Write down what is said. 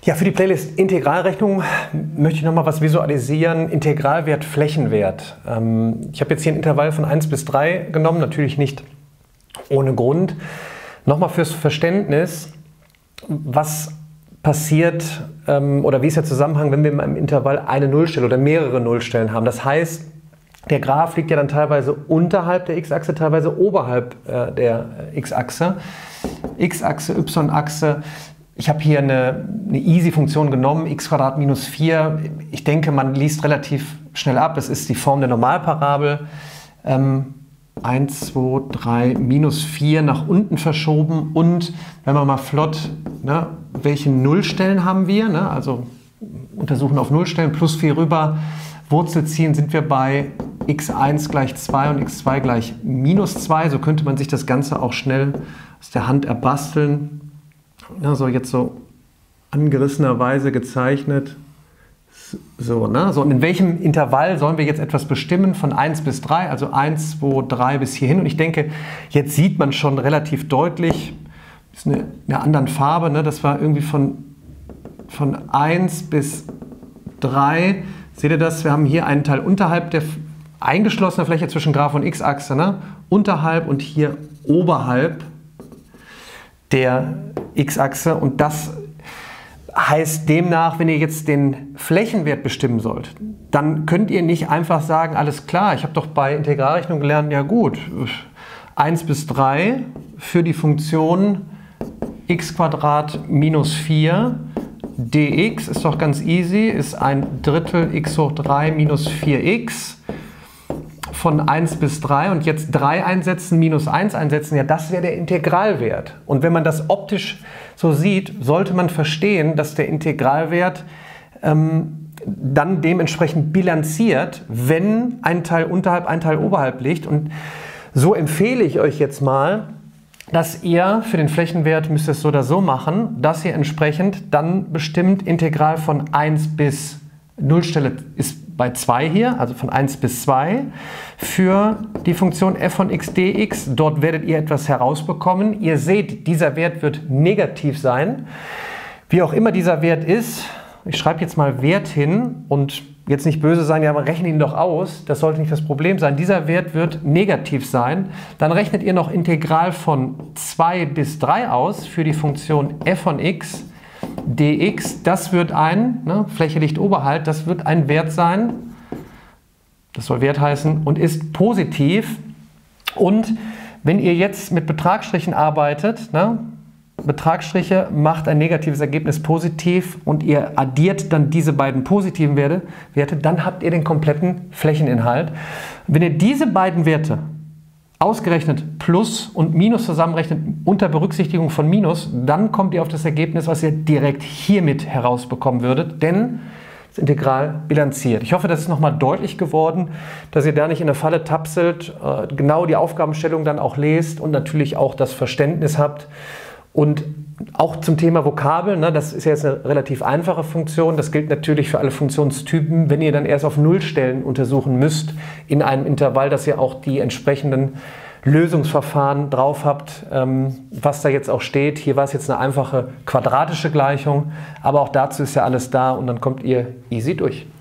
Ja, für die Playlist Integralrechnung möchte ich nochmal was visualisieren. Integralwert, Flächenwert. Ich habe jetzt hier ein Intervall von 1 bis 3 genommen, natürlich nicht ohne Grund. Nochmal fürs Verständnis, was passiert oder wie ist der Zusammenhang, wenn wir in einem Intervall eine Nullstelle oder mehrere Nullstellen haben. Das heißt, der Graph liegt ja dann teilweise unterhalb der x-Achse, teilweise oberhalb der x-Achse. X-Achse, y-Achse. Ich habe hier eine Easy-Funktion genommen, x² minus 4. Ich denke, man liest relativ schnell ab. Es ist die Form der Normalparabel. 1, 2, 3, minus 4 nach unten verschoben. Und wenn wir mal flott, ne, welche Nullstellen haben wir? Ne? Also untersuchen auf Nullstellen, plus 4 rüber, Wurzel ziehen, sind wir bei x1 gleich 2 und x2 gleich minus 2. So könnte man sich das Ganze auch schnell aus der Hand erbasteln. So jetzt so angerissenerweise gezeichnet. So, ne? So, und in welchem Intervall sollen wir jetzt etwas bestimmen? Von 1 bis 3, also 1, 2, 3 bis hierhin. Und ich denke, jetzt sieht man schon relativ deutlich, ist eine andere Farbe, ne? Das war irgendwie von 1 bis 3. Seht ihr das? Wir haben hier einen Teil unterhalb der eingeschlossenen Fläche zwischen Graph und x-Achse, ne? Unterhalb und hier oberhalb der x-Achse, und das heißt demnach, wenn ihr jetzt den Flächenwert bestimmen sollt, dann könnt ihr nicht einfach sagen, alles klar, ich habe doch bei Integralrechnung gelernt, ja gut, 1 bis 3 für die Funktion x² minus 4 dx ist doch ganz easy, ist ein Drittel x hoch 3 minus 4x von 1 bis 3 und jetzt 3 einsetzen, minus 1 einsetzen, ja, das wäre der Integralwert. Und wenn man das optisch so sieht, sollte man verstehen, dass der Integralwert dann dementsprechend bilanziert, wenn ein Teil unterhalb, ein Teil oberhalb liegt. Und so empfehle ich euch jetzt mal, dass ihr für den Flächenwert, müsst ihr es so oder so machen, dass ihr entsprechend dann bestimmt Integral von 1 bis Nullstelle ist bei 2 hier, also von 1 bis 2, für die Funktion f von x dx. Dort werdet ihr etwas herausbekommen. Ihr seht, dieser Wert wird negativ sein. Wie auch immer dieser Wert ist, ich schreibe jetzt mal Wert hin und jetzt nicht böse sein, ja, aber rechne ihn doch aus, das sollte nicht das Problem sein. Dieser Wert wird negativ sein. Dann rechnet ihr noch Integral von 2 bis 3 aus für die Funktion f von x dx, das wird Fläche liegt oberhalb, das wird ein Wert sein, das soll Wert heißen und ist positiv. Und wenn ihr jetzt mit Betragsstrichen arbeitet, ne, Betragsstriche macht ein negatives Ergebnis positiv und ihr addiert dann diese beiden positiven Werte, dann habt ihr den kompletten Flächeninhalt. Wenn ihr diese beiden Werte ausgerechnet Plus und Minus zusammenrechnet unter Berücksichtigung von Minus, dann kommt ihr auf das Ergebnis, was ihr direkt hiermit herausbekommen würdet, denn das Integral bilanziert. Ich hoffe, das ist nochmal deutlich geworden, dass ihr da nicht in der Falle tapselt, genau die Aufgabenstellung dann auch lest und natürlich auch das Verständnis habt. Und auch zum Thema Vokabeln, ne, das ist ja jetzt eine relativ einfache Funktion, das gilt natürlich für alle Funktionstypen, wenn ihr dann erst auf Nullstellen untersuchen müsst in einem Intervall, dass ihr auch die entsprechenden Lösungsverfahren drauf habt, was da jetzt auch steht. Hier war es jetzt eine einfache quadratische Gleichung, aber auch dazu ist ja alles da und dann kommt ihr easy durch.